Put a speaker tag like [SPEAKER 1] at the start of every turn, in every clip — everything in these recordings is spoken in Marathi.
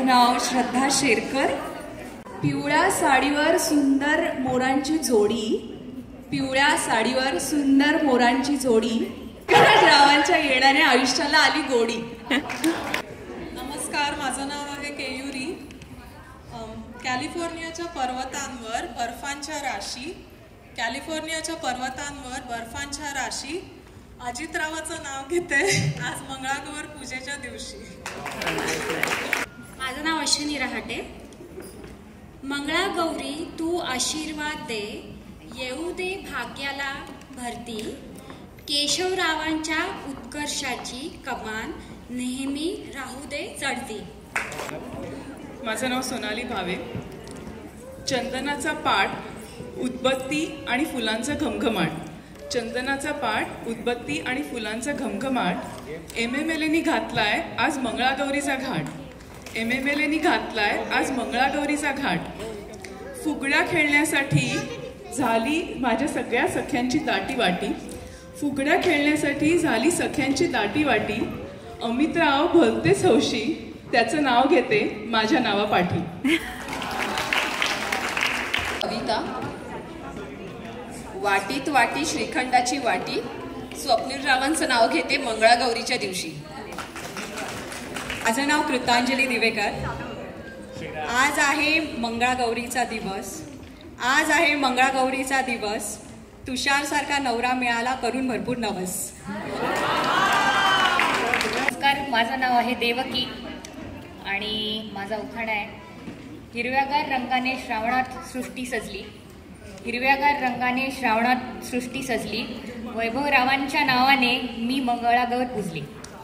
[SPEAKER 1] माझं नाव श्रद्धा शेरकर. पिवळ्या साडीवर सुंदर मोरांची जोडी, पिवळ्या साडीवर सुंदर मोरांची जोडी, रावांच्या येण्याने आयुष्याला आली गोडी.
[SPEAKER 2] नमस्कार, माझं नाव आहे केयुरी. कॅलिफोर्नियाच्या पर्वतांवर बर्फांच्या राशी, कॅलिफोर्नियाच्या पर्वतांवर बर्फांच्या राशी, अजितरावाचं नाव घेते आज मंगळागौर पूजेच्या दिवशी.
[SPEAKER 3] माझं नाव अश्विनी रहाटे. मंगळागौरी तू आशीर्वाद दे, येऊ दे भाग्याला भरती, केशवरावांच्या उत्कर्षाची कमान नेहमी राहू दे चढती.
[SPEAKER 4] माझं नाव सोनाली भावे. चंदनाचा पाट, उदबत्ती आणि फुलांचा घमघमाट, चंदनाचा पाट, उदबत्ती आणि फुलांचा घमघमाट, MMLAनी घातलाय आज मंगळागौरीचा घाट, MMLAनी घातलाय आज मंगळागौरीचा घाट. फुगड्या खेळण्यासाठी झाली माझ्या सगळ्या सख्यांची दाटीवाटी, फुगड्या खेळण्यासाठी झाली सख्यांची दाटीवाटी, अमितराव भलतेच हौशी, त्याचं नाव घेते माझ्या नावापाठी.
[SPEAKER 1] कविता. वाटीत वाटी श्रीखंडाची वाटी, स्वप्नीलरावांचं नाव घेते मंगळागौरीच्या दिवशी.
[SPEAKER 5] माझं नाव कृतांजली दिवेकर. आज आहे मंगळागौरीचा दिवस, आज आहे मंगळागौरीचा दिवस, तुषारसारखा नवरा मिळाला करून भरपूर नवस.
[SPEAKER 3] नमस्कार, माझं नाव आहे देवकी आणि माझा उखाणा आहे. हिरव्यागार रंगाने श्रावणात सृष्टी सजली, हिरव्यागार रंगाने श्रावणात सृष्टी सजली, वैभवरावांच्या नावाने मी मंगळागौर पूजली.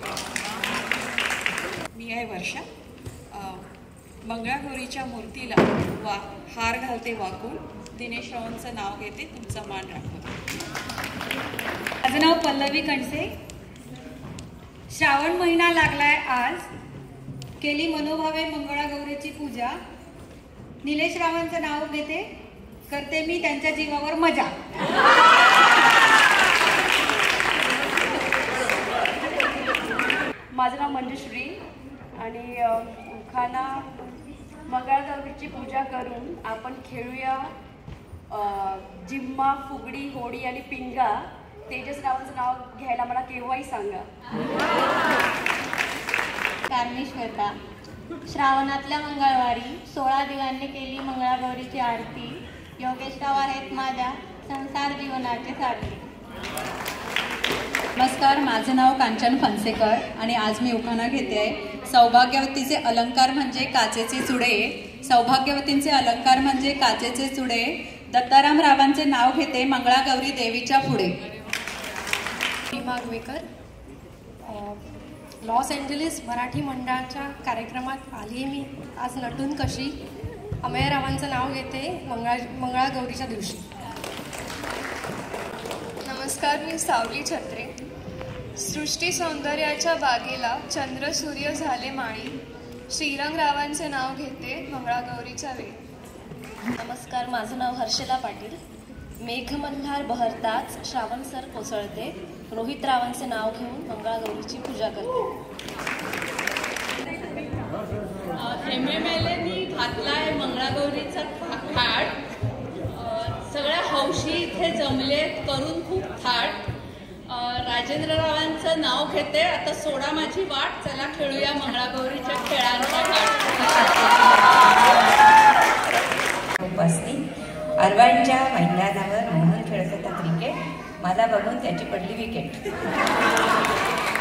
[SPEAKER 5] मी आहे वर्षा. मंगळागौरीच्या मूर्तीला हार घालते वाकून, दिनेश रावांचं नाव घेते तुमचा मान राखून.
[SPEAKER 3] माझं नाव पल्लवी कणसे.
[SPEAKER 5] श्रावण महिना लागलाय आज, केली मनोभावे मंगळागौरीची पूजा, निलेश रावांचं नाव घेते, करते मी त्यांच्या जीवावर मजा.
[SPEAKER 6] माझं नाव मंजुश्री आणि उखाणा. मंगळागौरीची पूजा करून आपण खेळूया जिम्मा, फुगडी, होडी आणि पिंगा. तेजस रावांचं नाव घ्यायला मला केव्हाही सांगा.
[SPEAKER 7] कारमेश्वरता. श्रावणातल्या मंगळवारी 16 दिवांनी केली मंगळागौरीची आरती, योगेशराव आहेत माझ्या संसार जीवनाचे सारथी.
[SPEAKER 5] नमस्कार, माझं नाव कांचन फणसेकर आणि आज मी उखाणा घेते आहे. सौभाग्यवतीचे अलंकार म्हणजे काचेचे चुडे, सौभाग्यवतींचे अलंकार म्हणजे काचेचे चुडे, दत्ताराम रावांचे नाव घेते मंगळागौरी देवीच्या पुढे.
[SPEAKER 8] मागवेकर. लॉस एंजलिस मराठी मंडळाच्या कार्यक्रमात आली मी आज नटून कशी, अमेयरावांचं नाव घेते मंगळागौरीच्या दिवशी.
[SPEAKER 9] नमस्कार, मी सावली छत्रे. सृष्टी सौंदर्याच्या बागेला चंद्र सूर्य झाले माळी, श्रीरंगरावांचे नाव घेते मंगळागौरीच्या वेळी.
[SPEAKER 10] नमस्कार, माझं नाव हर्षला पाटील. मेघमल्हार बहरताच श्रावणसर कोसळते, रोहितरावांचे नाव घेऊन मंगळागौरीची पूजा करते.
[SPEAKER 11] MMLAनी घातलाय मंगळागौरीचा थाट, सगळ्या हौशी इथे जमलेत करून खूप थाट. राजेंद्ररावांचं नाव घेते, आता सोडा माझी वाट, चला खेळूया मंगळागौरीच्या खेळांचा घाट.
[SPEAKER 12] अरवांच्या मैदानावर मोहन खेळत होता क्रिकेट, मला बघून त्याची पडली विकेट.